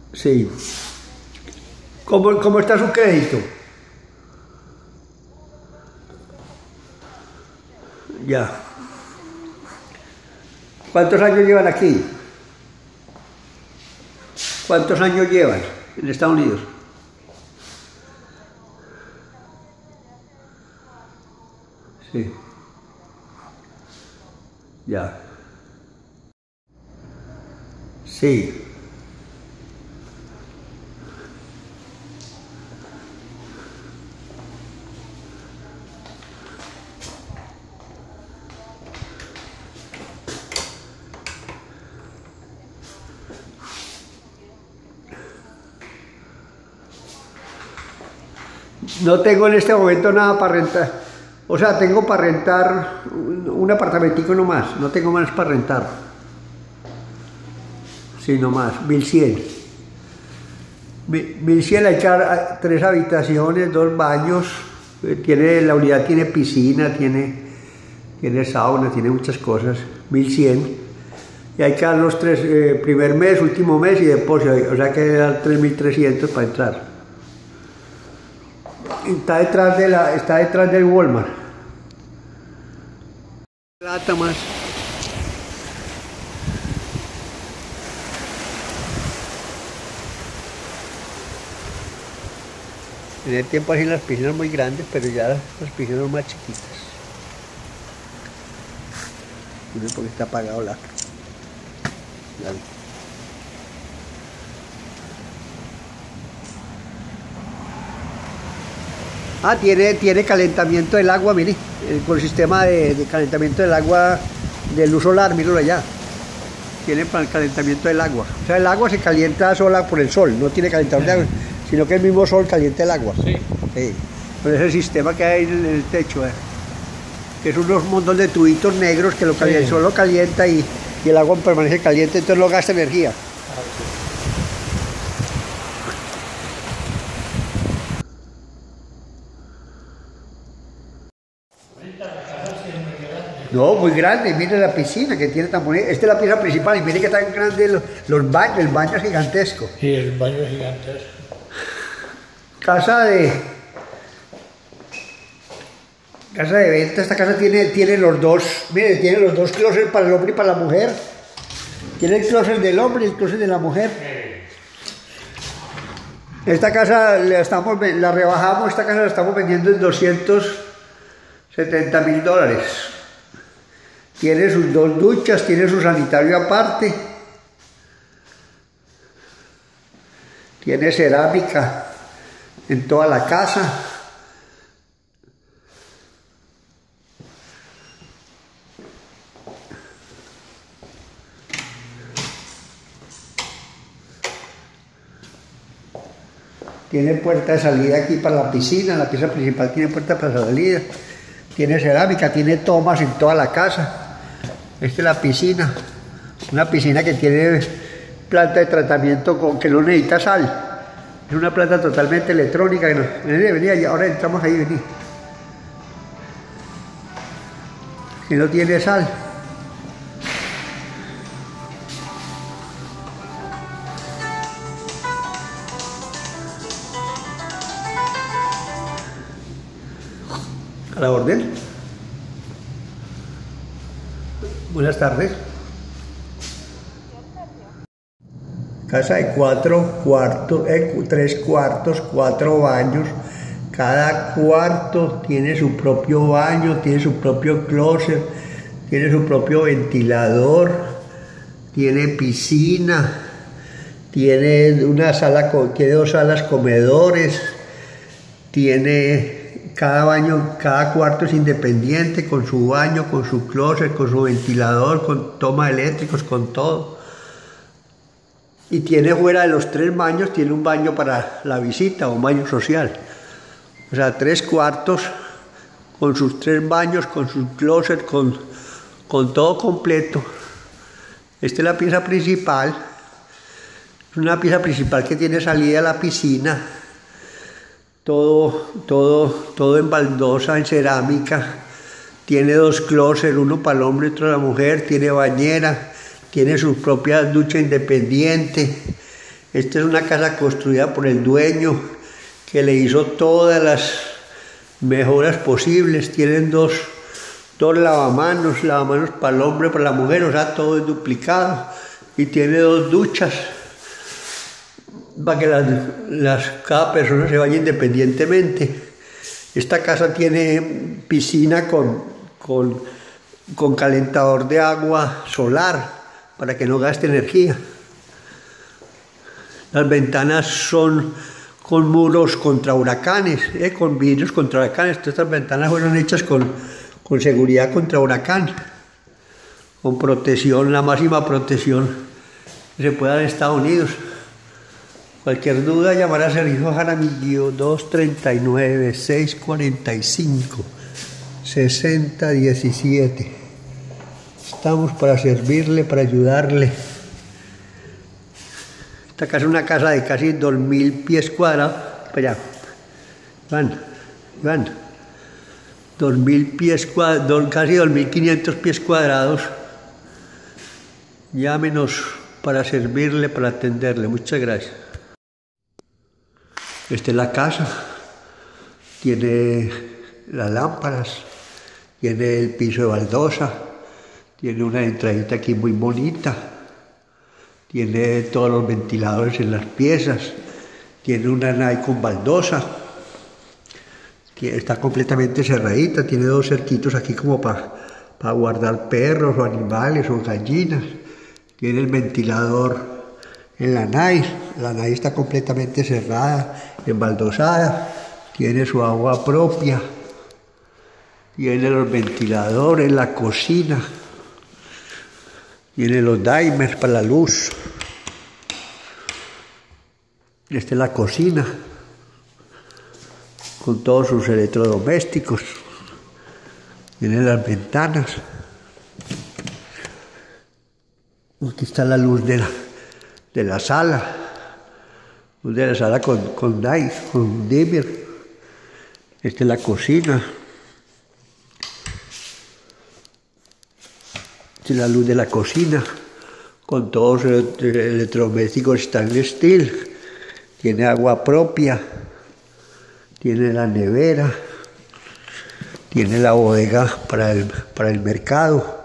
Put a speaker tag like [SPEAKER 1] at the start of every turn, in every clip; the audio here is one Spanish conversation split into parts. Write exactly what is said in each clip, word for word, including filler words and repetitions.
[SPEAKER 1] Sí. ¿Cómo, cómo está su crédito? Ya. ¿Cuántos años llevan aquí? ¿Cuántos años llevan en Estados Unidos? Sí. Ya. Sí. No tengo en este momento nada para rentar. O sea, tengo para rentar un, un apartamentico nomás. No tengo más para rentar. Sí, nomás. mil cien. mil cien, hay tres habitaciones, dos baños. Tiene, la unidad tiene piscina, tiene, tiene sauna, tiene muchas cosas. mil cien. Y hay que dar los tres, eh, primer mes, último mes y depósito. O sea que hay que dar tres mil trescientos para entrar. Está detrás, de la, está detrás del Walmart. Plata más. En el tiempo hacían las piscinas muy grandes, pero ya las piscinas son más chiquitas. No sé por qué está apagado la... Dale. Ah, tiene, tiene calentamiento del agua, mire, con el sistema de, de calentamiento del agua de luz solar, míralo allá. Tiene para el calentamiento del agua. O sea, el agua se calienta sola por el sol, no tiene calentador de agua, sino que el mismo sol calienta el agua. Sí. Sí. Con ese sistema que hay en el techo, eh, que son unos montón de tubitos negros que lo calienta, sí. El sol lo calienta y, y el agua permanece caliente, entonces no gasta energía. No, muy grande, mire la piscina que tiene tan bonita. Esta es la pieza principal y mire que tan grande los, los baños, el baño es gigantesco.
[SPEAKER 2] Sí, el baño es gigantesco.
[SPEAKER 1] Casa de... Casa de venta, esta casa tiene, tiene los dos, mire, tiene los dos closets para el hombre y para la mujer. Tiene el closet del hombre y el closet de la mujer. Esta casa la, estamos, la rebajamos, esta casa la estamos vendiendo en doscientos setenta mil dólares. Tiene sus dos duchas, tiene su sanitario aparte. Tiene cerámica en toda la casa. Tiene puerta de salida aquí para la piscina, la pieza principal tiene puerta para salida. Tiene cerámica, tiene tomas en toda la casa. Esta es la piscina, una piscina que tiene planta de tratamiento con, que no necesita sal. Es una planta totalmente electrónica. Que no, vení, vení, ahora entramos ahí, vení. Que no tiene sal. A la orden. Buenas tardes. Casa de cuatro cuartos, eh, tres cuartos, cuatro baños. Cada cuarto tiene su propio baño, tiene su propio closet, tiene su propio ventilador, tiene piscina, tiene una sala, tiene dos salas comedores, tiene cada baño, cada cuarto es independiente, con su baño, con su closet, con su ventilador, con tomas eléctricos, con todo. Y tiene fuera de los tres baños, tiene un baño para la visita, un baño social. O sea, tres cuartos, con sus tres baños, con su closet, con, con todo completo. Esta es la pieza principal. Es una pieza principal que tiene salida a la piscina. Todo, todo, todo en baldosa, en cerámica. Tiene dos closets, uno para el hombre y otro para la mujer. Tiene bañera, tiene su propia ducha independiente. Esta es una casa construida por el dueño que le hizo todas las mejoras posibles. Tienen dos, dos lavamanos, lavamanos para el hombre, para la mujer, o sea, todo es duplicado. Y tiene dos duchas para que las, las, cada persona se vaya independientemente. Esta casa tiene piscina con, con, con calentador de agua solar para que no gaste energía. Las ventanas son con muros contra huracanes, eh, con vidrios contra huracanes. Estas ventanas fueron hechas con, con seguridad contra huracán, con protección, la máxima protección que se pueda en Estados Unidos. Cualquier duda, llamar a Sergio Jaramillo, dos tres nueve, seis cuatro cinco, seis cero uno siete. Estamos para servirle, para ayudarle. Esta casa es una casa de casi dos mil pies cuadrados. Para allá. Van, van. dos mil pies cuadrados, casi dos mil quinientos pies cuadrados. Llámenos para servirle, para atenderle. Muchas gracias. Esta es la casa, tiene las lámparas, tiene el piso de baldosa, tiene una entradita aquí muy bonita, tiene todos los ventiladores en las piezas, tiene una nave con baldosa, está completamente cerradita, tiene dos cerquitos aquí como para pa guardar perros o animales o gallinas, tiene el ventilador en la nave, la nave está completamente cerrada, embaldosada, tiene su agua propia, tiene los ventiladores, la cocina, tiene los dimers para la luz. Esta es la cocina, con todos sus electrodomésticos, tiene las ventanas. Aquí está la luz de la de la sala, de la sala con, con Dai, con dimmer. Esta es la cocina. Esta es la luz de la cocina, con todos los electrodomésticos stainless steel. Tiene agua propia, tiene la nevera, tiene la bodega para el, para el mercado.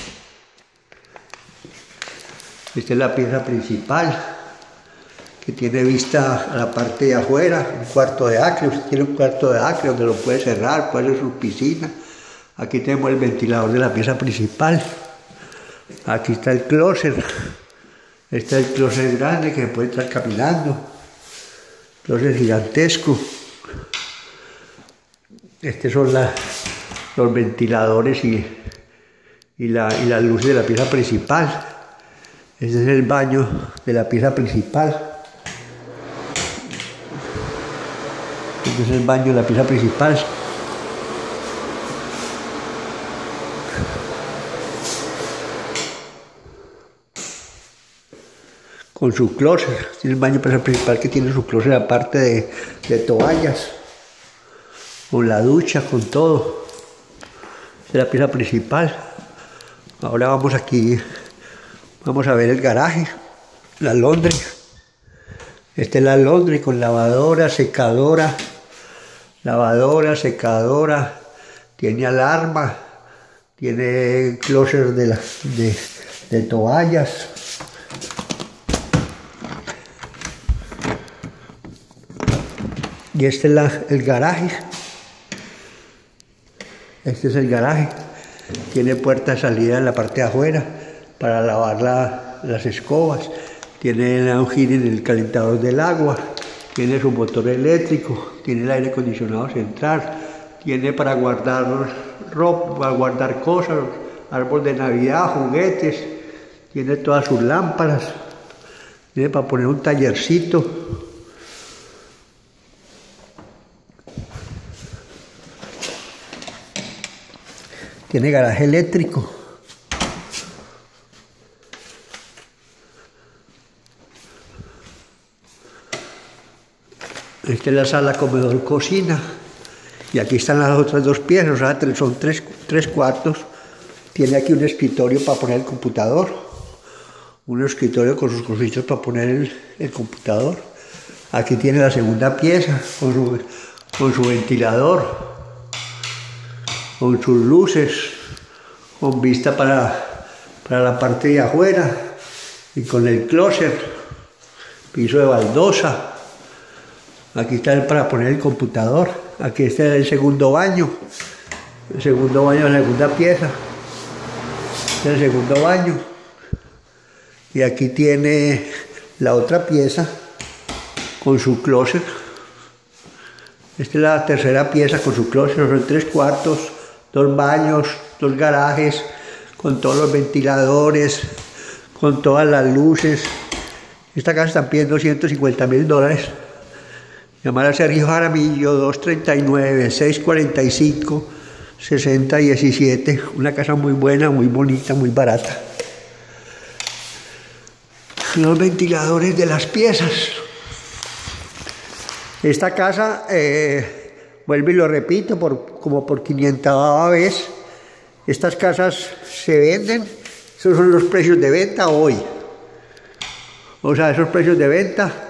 [SPEAKER 1] Esta es la pieza principal, que tiene vista a la parte de afuera, un cuarto de acre. Usted tiene un cuarto de acre donde lo puede cerrar, puede hacer su piscina. Aquí tenemos el ventilador de la pieza principal. Aquí está el closet. Este es el closet grande que puede estar caminando. Closet gigantesco. Estos son la, los ventiladores y, y, la, y la luz de la pieza principal. Este es el baño de la pieza principal. Este es el baño de la pieza principal. Con su closet. Tiene el baño de la pieza principal que tiene su closet aparte de, de toallas. Con la ducha, con todo. Esta es la pieza principal. Ahora vamos aquí. Vamos a ver el garaje, la laundry. Esta es la laundry con lavadora, secadora, lavadora, secadora, tiene alarma, tiene closet de, la, de, de toallas. Y este es la, el garaje. Este es el garaje. Tiene puerta de salida en la parte de afuera para lavar la, las escobas, tiene un giro en el calentador del agua, tiene su motor eléctrico, tiene el aire acondicionado central, tiene para guardar ropa, para guardar cosas, árbol de Navidad, juguetes, tiene todas sus lámparas, tiene para poner un tallercito. Tiene garaje eléctrico. Esta es la sala, comedor, cocina. Y aquí están las otras dos piezas, o sea, son tres, tres cuartos. Tiene aquí un escritorio para poner el computador. un escritorio con sus cositas para poner el, el computador. Aquí tiene la segunda pieza con su, con su ventilador, con sus luces, con vista para, para la parte de afuera y con el closet, piso de baldosa. Aquí está el para poner el computador. Aquí está el segundo baño, el segundo baño, la segunda pieza, este es el segundo baño. Y aquí tiene la otra pieza con su closet. Esta es la tercera pieza con su closet. Son tres cuartos, dos baños, dos garajes, con todos los ventiladores, con todas las luces. Esta casa está pidiendo ciento cincuenta mil dólares. Llamar a Sergio Jaramillo, dos tres nueve, seis cuatro cinco, seis cero uno siete. Una casa muy buena, muy bonita, muy barata. Los ventiladores de las piezas. Esta casa, eh, vuelvo y lo repito, por, como por quinientava vez, estas casas se venden, esos son los precios de venta hoy. O sea, esos precios de venta